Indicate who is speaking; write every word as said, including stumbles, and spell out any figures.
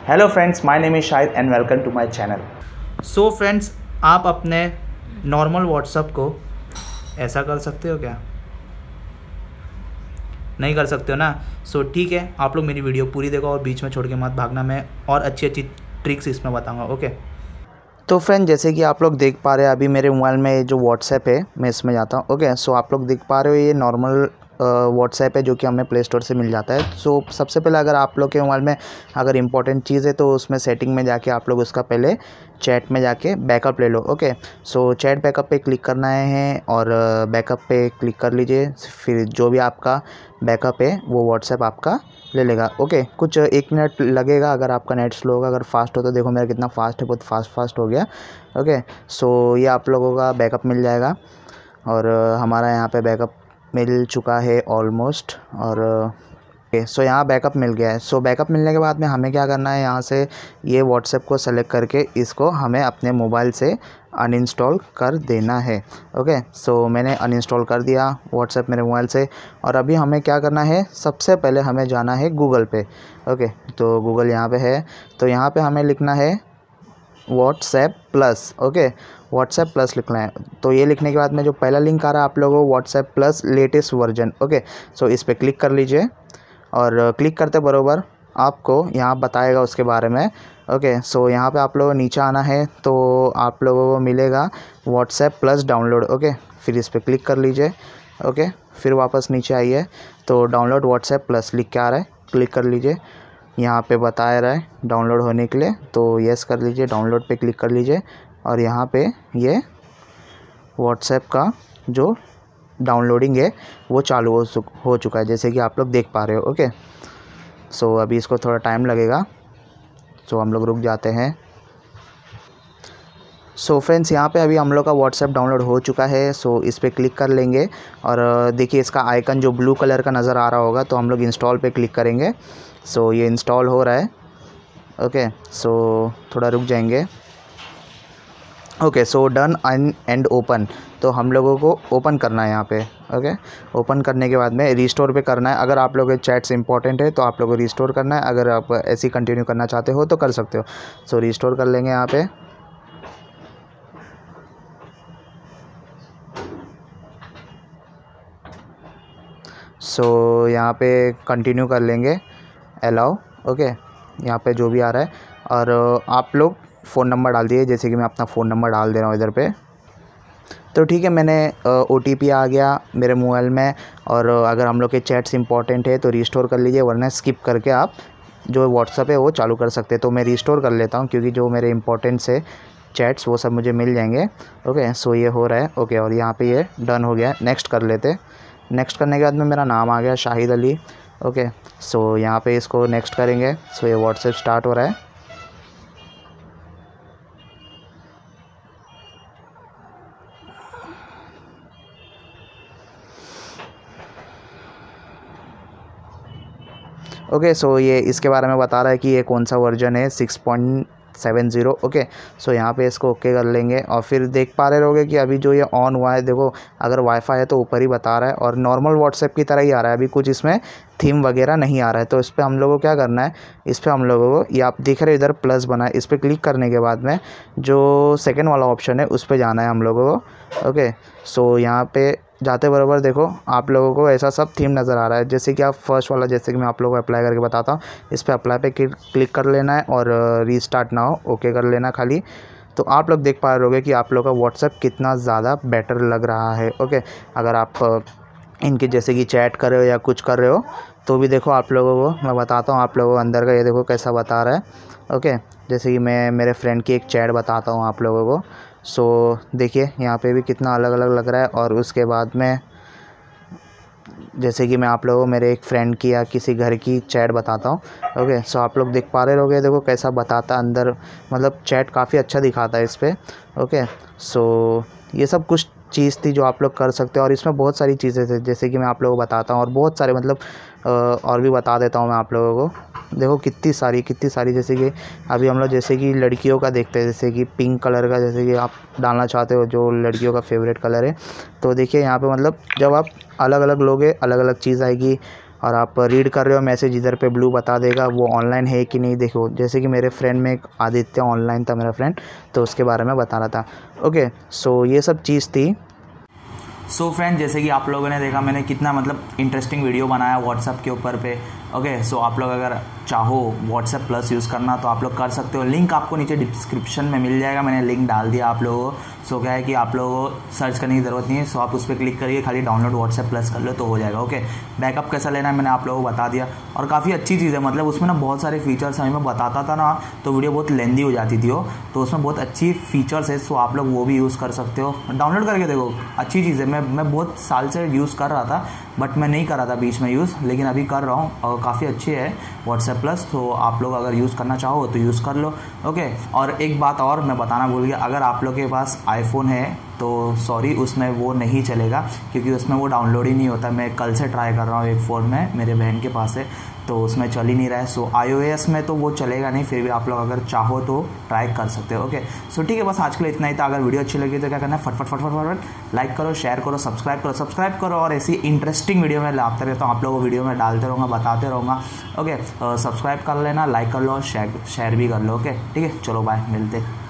Speaker 1: Hello friends, my name is Shahid and welcome to my channel.
Speaker 2: So friends, आप अपने normal WhatsApp को ऐसा कर सकते हो क्या? नहीं कर सकते हो ना। सो ठीक है, आप लोग मेरी वीडियो पूरी देखो और बीच में छोड़ के मत भागना। मैं और अच्छी अच्छी ट्रिक्स इसमें बताऊंगा। ओके,
Speaker 1: तो फ्रेंड, जैसे कि आप लोग देख पा रहे हैं अभी मेरे मोबाइल में जो व्हाट्सएप है मैं इसमें जाता हूँ। ओके, सो आप लोग देख पा रहे हो ये नॉर्मल व्हाट्सएप है जो कि हमें प्ले स्टोर से मिल जाता है। सो सबसे पहले अगर आप लोग के मोबाइल में अगर इंपॉर्टेंट चीज़ है तो उसमें सेटिंग में जाके आप लोग उसका पहले चैट में जाके बैकअप ले लो। ओके, सो चैट बैकअप पे क्लिक करना है और बैकअप पे क्लिक कर लीजिए। फिर जो भी आपका बैकअप है वो व्हाट्सएप आपका ले लेगा। ओके, कुछ एक मिनट लगेगा अगर आपका नेट स्लो होगा। अगर फास्ट हो तो देखो मेरा कितना फास्ट है, बहुत फास्ट फास्ट हो गया। ओके, सो ये आप लोगों का बैकअप मिल जाएगा और हमारा यहाँ पे बैकअप मिल चुका है ऑलमोस्ट। और ओके, सो यहाँ बैकअप मिल गया है। सो बैकअप मिलने के बाद में हमें क्या करना है, यहाँ से ये व्हाट्सएप को सेलेक्ट करके इसको हमें अपने मोबाइल से अनइंस्टॉल कर देना है। ओके, सो मैंने अनइंस्टॉल कर दिया व्हाट्सएप मेरे मोबाइल से। और अभी हमें क्या करना है, सबसे पहले हमें जाना है गूगल पे। ओके, तो गूगल यहाँ पे है, तो यहाँ पे हमें लिखना है WhatsApp plus. Okay, WhatsApp plus लिखना है। तो ये लिखने के बाद में जो पहला लिंक आ रहा है आप लोगों को, WhatsApp plus latest version. Okay, so इस पर क्लिक कर लीजिए और क्लिक करते बरोबर आपको यहाँ बताएगा उसके बारे में। ओके, सो यहाँ पे आप लोगों को नीचे आना है तो आप लोगों को मिलेगा व्हाट्सएप प्लस डाउनलोड। ओके, फिर इस पर क्लिक कर लीजिए। ओके, फिर वापस नीचे आइए तो डाउनलोड व्हाट्सएप प्लस लिख के आ रहा है, क्लिक कर लीजिए। यहाँ पे बता रहा है डाउनलोड होने के लिए, तो यस कर लीजिए, डाउनलोड पे क्लिक कर लीजिए। और यहाँ पे ये व्हाट्सएप का जो डाउनलोडिंग है वो चालू हो हो चुका है, जैसे कि आप लोग देख पा रहे हो। ओके, सो अभी इसको थोड़ा टाइम लगेगा, सो हम लोग रुक जाते हैं। सो फ्रेंड्स, यहाँ पे अभी हम लोग का व्हाट्सएप डाउनलोड हो चुका है। सो इस पर क्लिक कर लेंगे और देखिए इसका आइकन जो ब्लू कलर का नज़र आ रहा होगा, तो हम लोग इंस्टॉल पे क्लिक करेंगे। सो ये इंस्टॉल हो रहा है। ओके, सो थोड़ा रुक जाएंगे। Okay, so done and open, तो हम लोगों को ओपन करना है यहाँ पे। ओके, ओपन करने के बाद में रिस्टोर पे करना है। अगर आप लोगों के चैट्स इंपॉर्टेंट है तो आप लोगों को रिस्टोर करना है, अगर आप ऐसे ही कंटिन्यू करना चाहते हो तो कर सकते हो। सो रिस्टोर कर लेंगे यहाँ पे। सो यहाँ पे कंटिन्यू कर लेंगे, अलाउ। ओके, यहाँ पे जो भी आ रहा है, और आप लोग फ़ोन नंबर डाल दिए, जैसे कि मैं अपना फ़ोन नंबर डाल दे रहा हूँ इधर पे। तो ठीक है, मैंने ओ टी पी आ गया मेरे मोबाइल में। और अगर हम लोग के चैट्स इंपॉर्टेंट है तो रिस्टोर कर लीजिए, वरना स्किप करके आप जो व्हाट्सएप है वो चालू कर सकते हैं। तो मैं रिस्टोर कर लेता हूँ क्योंकि जो मेरे इंपॉर्टेंट्स है चैट्स वो सब मुझे मिल जाएंगे। ओके, सो ये हो रहा है। ओके, और यहाँ पे ये डन हो गया, नेक्स्ट कर लेते। नेक्स्ट करने के बाद में मेरा नाम आ गया शाहिद अली। ओके, सो यहाँ पे इसको नेक्स्ट करेंगे। सो ये व्हाट्सएप स्टार्ट हो रहा है। ओके, सो ये इसके बारे में बता रहा है कि ये कौन सा वर्जन है, six point seven zero. Okay, so यहाँ पे इसको ओके कर लेंगे। और फिर देख पा रहे होगे कि अभी जो ये ऑन हुआ है, देखो अगर वाईफाई है तो ऊपर ही बता रहा है और नॉर्मल व्हाट्सएप की तरह ही आ रहा है। अभी कुछ इसमें थीम वगैरह नहीं आ रहा है। तो इस पर हम लोगों को क्या करना है, इस पर हम लोगों को ये आप दिख रहे इधर प्लस बना है, इस पर क्लिक करने के बाद में जो सेकेंड वाला ऑप्शन है उस पर जाना है हम लोगों को। ओके, सो यहाँ पे जाते बराबर देखो आप लोगों को ऐसा सब थीम नज़र आ रहा है। जैसे कि आप फर्स्ट वाला, जैसे कि मैं आप लोगों को अप्लाई करके बताता हूँ, इस पर अप्लाई पे क्लिक कर लेना है और रीस्टार्ट नाउ ओके कर लेना खाली। तो आप लोग देख पा रहे होगे कि आप लोग का व्हाट्सएप कितना ज़्यादा बेटर लग रहा है। ओके, अगर आप इनके जैसे कि चैट कर रहे हो या कुछ कर रहे हो तो भी देखो आप लोगों को मैं बताता हूँ, आप लोगों को अंदर का ये देखो कैसा बता रहा है। ओके, जैसे कि मैं मेरे फ्रेंड की एक चैट बताता हूँ आप लोगों को। सो देखिए यहाँ पे भी कितना अलग अलग लग रहा है। और उसके बाद में जैसे कि मैं आप लोगों को मेरे एक फ्रेंड की या किसी घर की चैट बताता हूँ। ओके, सो आप लोग देख पा रहे होगे, देखो कैसा बताता अंदर, मतलब चैट काफ़ी अच्छा दिखाता है इस पर। ओके, सो ये सब कुछ चीज़ थी जो आप लोग कर सकते हो। और इसमें बहुत सारी चीज़ें थी जैसे कि मैं आप लोगों को बताता हूँ, और बहुत सारे मतलब और भी बता देता हूँ मैं आप लोगों को। देखो कितनी सारी कितनी सारी जैसे कि अभी हम लोग जैसे कि लड़कियों का देखते हैं, जैसे कि पिंक कलर का, जैसे कि आप डालना चाहते हो जो लड़कियों का फेवरेट कलर है। तो देखिए यहाँ पे मतलब जब आप अलग अलग लोगे अलग अलग चीज़ आएगी। और आप रीड कर रहे हो मैसेज, इधर पे ब्लू बता देगा वो ऑनलाइन है कि नहीं। देखो जैसे कि मेरे फ्रेंड में एक आदित्य ऑनलाइन था मेरा फ्रेंड, तो उसके बारे में बता रहा था। ओके, सो ये सब चीज़ थी।
Speaker 2: सो so फ्रेंड, जैसे कि आप लोगों ने देखा मैंने कितना मतलब इंटरेस्टिंग वीडियो बनाया व्हाट्सएप के ऊपर पे। ओके, सो आप लोग अगर चाहो व्हाट्सएप प्लस यूज़ करना तो आप लोग कर सकते हो। लिंक आपको नीचे डिस्क्रिप्शन में मिल जाएगा, मैंने लिंक डाल दिया आप लोगों को। सो क्या है कि आप लोगों को सर्च करने की ज़रूरत नहीं है, सो आप उस पर क्लिक करिए, खाली डाउनलोड व्हाट्सएप प्लस कर लो तो हो जाएगा। ओके, बैकअप कैसा लेना है मैंने आप लोगों को बता दिया, और काफ़ी अच्छी चीज़ है। मतलब उसमें ना बहुत सारे फीचर्स हैं, मैं बताता था ना तो वीडियो बहुत लेंदी हो जाती थी वो, तो उसमें बहुत अच्छी फीचर्स है, सो आप लोग वो भी यूज़ कर सकते हो। डाउनलोड करके देखो, अच्छी चीज़ है। मैं मैं बहुत साल से यूज़ कर रहा था, बट मैं नहीं कर रहा था बीच में यूज़, लेकिन अभी कर रहा हूँ और काफ़ी अच्छी है व्हाट्सएप प्लस। तो आप लोग अगर यूज़ करना चाहो तो यूज़ कर लो। ओके, और एक बात और मैं बताना भूल गया, अगर आप लोग के पास आईफोन है तो सॉरी, उसमें वो नहीं चलेगा क्योंकि उसमें वो डाउनलोड ही नहीं होता। मैं कल से ट्राई कर रहा हूँ, एक फ़ोन में मेरे बहन के पास है तो उसमें चल ही नहीं रहा है। सो आईओएस में तो वो चलेगा नहीं, फिर भी आप लोग अगर चाहो तो ट्राई कर सकते हो। ओके, सो ठीक है, बस आज के लिए इतना ही था। अगर वीडियो अच्छी लगी तो क्या करना है, फटफट फटफट फटफट लाइक करो, शेयर करो, सब्सक्राइब करो सब्सक्राइब करो और ऐसी इंटरेस्टिंग वीडियो में लाते रहता हूँ, आप लोगों को वीडियो में डालते रहूँगा, बताते रहूँगा। ओके, सब्सक्राइब कर लेना, लाइक कर लो, शेयर शेयर भी कर लो। ओके ठीक है, चलो बाय, मिलते।